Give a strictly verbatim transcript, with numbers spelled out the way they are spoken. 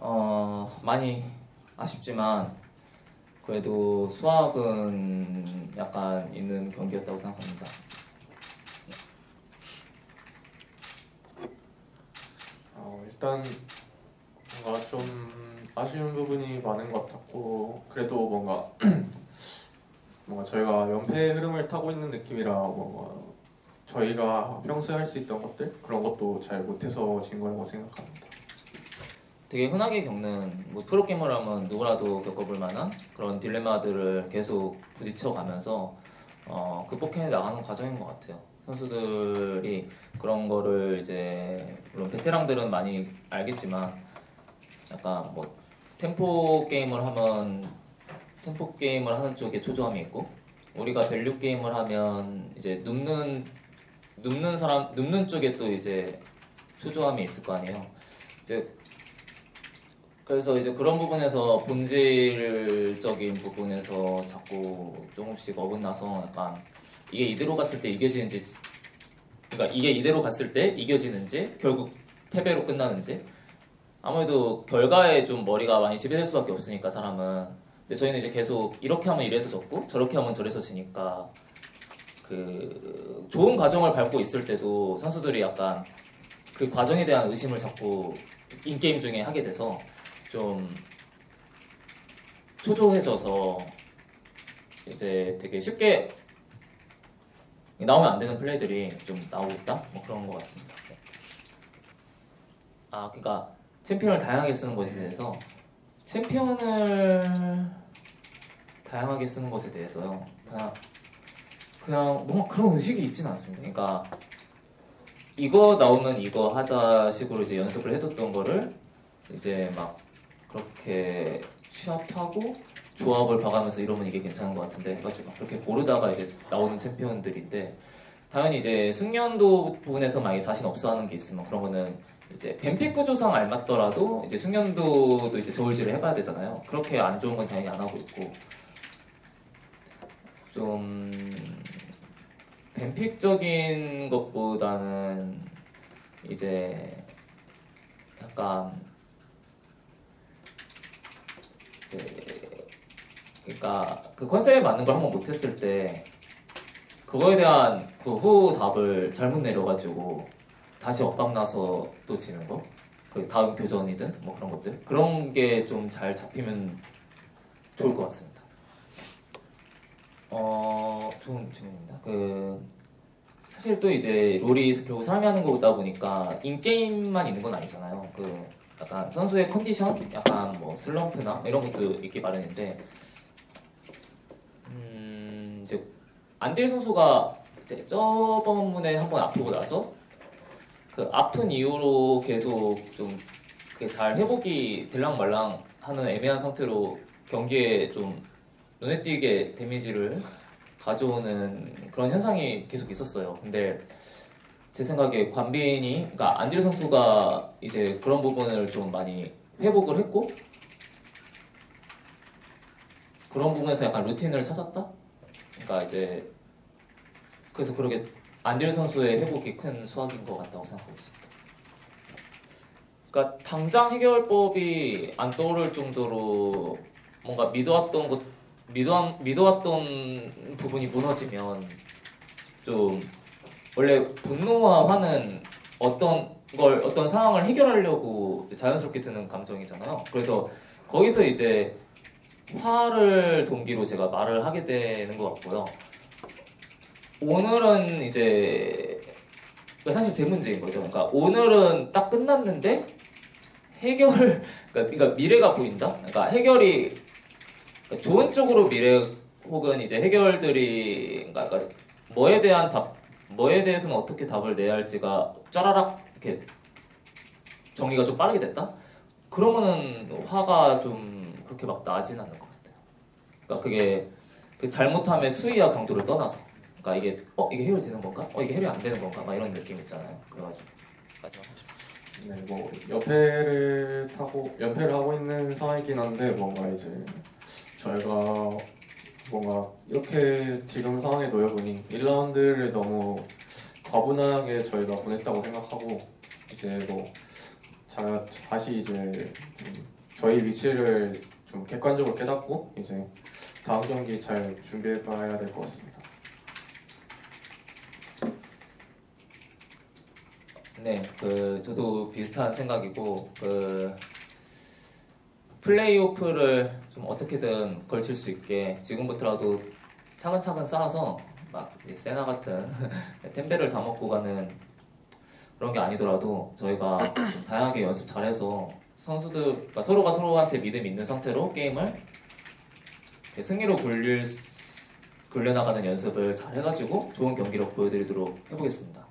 어, 많이 아쉽지만 그래도 수학은 약간 있는 경기였다고 생각합니다. 어, 일단 뭔가 좀 아쉬운 부분이 많은 것 같았고, 그래도 뭔가 뭔가 저희가 연패의 흐름을 타고 있는 느낌이라 뭔가 저희가 평소에 할 수 있던 것들 그런 것도 잘 못해서 진 거라고 생각합니다. 되게 흔하게 겪는 뭐 프로게이머라면 누구라도 겪어볼 만한 그런 딜레마들을 계속 부딪혀가면서 어, 극복해 나가는 과정인 것 같아요. 선수들이 그런 거를 이제 물론 베테랑들은 많이 알겠지만 약간 뭐 템포 게임을 하면 템포 게임을 하는 쪽에 초조함이 있고 우리가 밸류 게임을 하면 이제 눕는 눕는 사람 눕는 쪽에 또 이제 초조함이 있을 거 아니에요. 이제 그래서 이제 그런 부분에서 본질적인 부분에서 자꾸 조금씩 어긋나서 약간 이게 이대로 갔을 때 이겨지는지, 그러니까 이게 이대로 갔을 때 이겨지는지 결국 패배로 끝나는지, 아무래도 결과에 좀 머리가 많이 지배될 수밖에 없으니까 사람은. 근데 저희는 이제 계속 이렇게 하면 이래서 졌고 저렇게 하면 저래서 지니까 그 좋은 과정을 밟고 있을 때도 선수들이 약간 그 과정에 대한 의심을 자꾸 인게임 중에 하게 돼서 좀 초조해져서 이제 되게 쉽게 나오면 안 되는 플레이들이 좀 나오고 있다? 뭐 그런 것 같습니다. 아, 그러니까 챔피언을 다양하게 쓰는 것에 대해서 챔피언을 다양하게 쓰는 것에 대해서요. 그냥 그냥 뭔가 그런 의식이 있지는 않습니다. 그러니까 이거 나오면 이거 하자 식으로 이제 연습을 해뒀던 거를 이제 막 그렇게 취합하고 조합을 봐가면서 이러면 이게 괜찮은 것 같은데 해가지고 그렇게 고르다가 이제 나오는 챔피언들인데, 당연히 이제 숙련도 부분에서 만약에 자신 없어하는 게 있으면 그런 거는 이제 뱀픽 구조상 알맞더라도 이제 숙련도도 이제 저울질을 해봐야 되잖아요. 그렇게 안 좋은 건 당연히 안 하고 있고, 좀 뱀픽적인 것보다는 이제 약간 이제 그러니까 그 컨셉에 맞는 걸 한번 못했을 때 그거에 대한 그 후 답을 잘못 내려가지고 다시 엇박나서 또 지는 거, 그 다음 교전이든 뭐 그런 것들, 그런 게 좀 잘 잡히면 좋을 것 같습니다. 어, 좋은 질문입니다. 그 사실 또 이제 롤이 결국 사람이 하는 거다 보니까 인게임만 있는 건 아니잖아요. 그 약간 선수의 컨디션, 약간 뭐 슬럼프나 이런 것도 있기 마련인데, 음 이제 안딜 선수가 이제 저번에 한번 아프고 나서 그 아픈 이후로 계속 좀 잘 회복이 들랑말랑 하는 애매한 상태로 경기에 좀 눈에 띄게 데미지를 가져오는 그런 현상이 계속 있었어요. 근데 제 생각에 관빈이, 그러니까 안딜 선수가 이제 그런 부분을 좀 많이 회복을 했고 그런 부분에서 약간 루틴을 찾았다? 그러니까 이제 그래서 그렇게 안딜 선수의 회복이 큰 수확인 것 같다고 생각하고 있습니다. 그러니까 당장 해결법이 안 떠오를 정도로 뭔가 믿어왔던 것, 믿어, 믿어왔던 부분이 무너지면 좀 원래 분노와 화는 어떤 걸, 어떤 상황을 해결하려고 자연스럽게 드는 감정이잖아요. 그래서 거기서 이제 화를 동기로 제가 말을 하게 되는 것 같고요. 오늘은 이제 사실 제 문제인 거죠. 그러니까 오늘은 딱 끝났는데 해결, 그러니까, 그러니까 미래가 보인다. 그러니까 해결이 그러니까 좋은 쪽으로 미래 혹은 이제 해결들이 그러니까 뭐에 대한 답, 뭐에 대해서는 어떻게 답을 내야 할지가 짜라락 이렇게 정리가 좀 빠르게 됐다. 그러면은 화가 좀 그렇게 막 나진 않는 것 같아요. 그러니까 그게 그 잘못함의 수위와 강도를 떠나서, 그러니까 이게 어 이게 해결이 되는 건가? 어 이게 해결이 안 되는 건가? 막 이런 느낌 있잖아요. 그래가지고 마지막 하고 싶어요. 네, 뭐 연패를 타고 연패를 하고 있는 상황이긴 한데 뭔가 이제 저희가 뭔가 이렇게 지금 상황에 놓여보니 일 라운드를 너무 과분하게 저희가 보냈다고 생각하고 이제 뭐 자, 다시 이제 좀 저희 위치를 좀 객관적으로 깨닫고 이제 다음 경기 잘 준비해봐야 될 것 같습니다. 네, 그 저도 비슷한 생각이고 그 플레이오프를 좀 어떻게든 걸칠 수 있게 지금부터라도 차근차근 쌓아서 막 세나 같은 템베를 다 먹고 가는 그런 게 아니더라도 저희가 좀 다양하게 연습 잘해서 선수들 그러니까 서로가 서로한테 믿음 있는 상태로 게임을 승리로 굴릴 굴려나가는 연습을 잘 해가지고 좋은 경기력 보여드리도록 해보겠습니다.